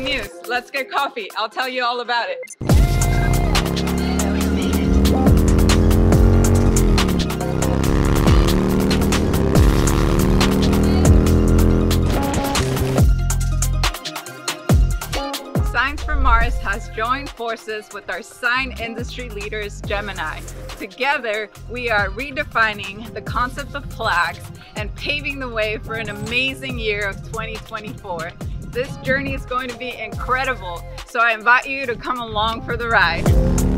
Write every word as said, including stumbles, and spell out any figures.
news. Let's get coffee. I'll tell you all about it. Signs from Mars has joined forces with our sign industry leaders, Gemini. Together, we are redefining the concept of plaques and paving the way for an amazing year of twenty twenty-four. This journey is going to be incredible, so I invite you to come along for the ride.